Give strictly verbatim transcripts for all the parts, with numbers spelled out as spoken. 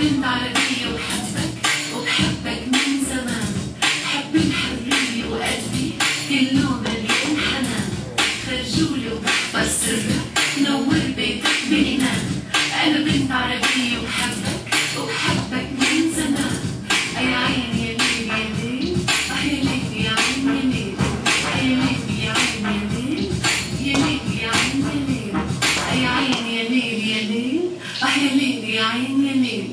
بنت عربية وبحبك وبحبك من زمان. بحب الحرية وقلبي كله مليان حنان. خرجولي وبحفظ سرك نور بيتك بإيمان. أنا بنت عربية وبحبك وبحبك من زمان. يا عيني يا ليل يا ليل، آه يا ليل يا عين يا ليل، آه يا ليل يا عين يا ليل، يا ليل يا عين يا ليل، آه يا عين يا ليل يا ليل، آه يا ليل يا عين يا ليل.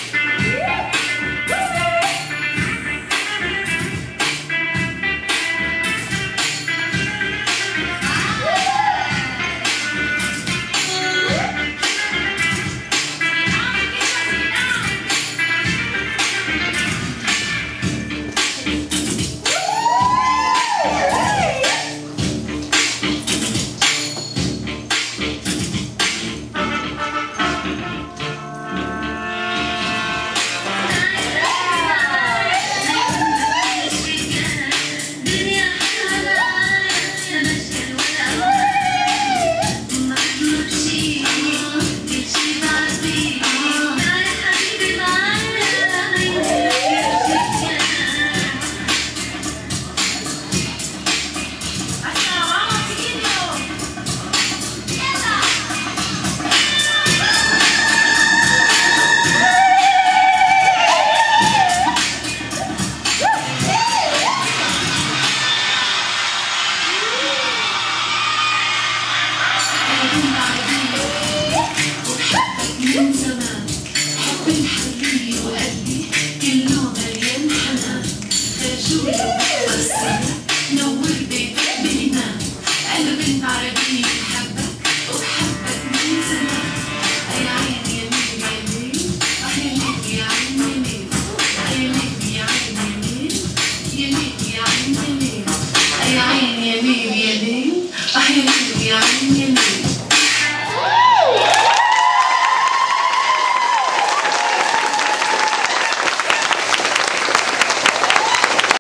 من زمان حب الحرية وقلبي كله مليان حنان. خرجولي وبحفظ سرك نور بيتك بإيمان. أنا بنت عربية بحبك وبحبك من زمان. يا عيني يا ليل يا ليل، آه يا ليل يا عين يا ليل، آه يا ليل يا عين يا ليل، يا ليل يا عين يا ليل، آه يا عيني يا ليل يا ليل، آه يا ليل يا عين يا ليل.